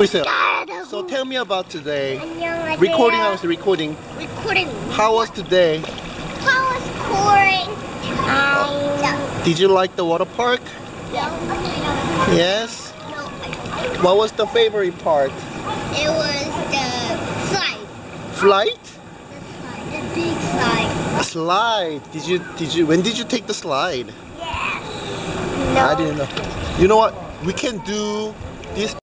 So tell me about today. Recording, I was recording. How was today? How was pouring? Did you like the water park? Yes? No, What was the favorite part? it was the slide. Flight? The big slide. Slide. When did you take the slide? Yes. I didn't know. You know what? We can do this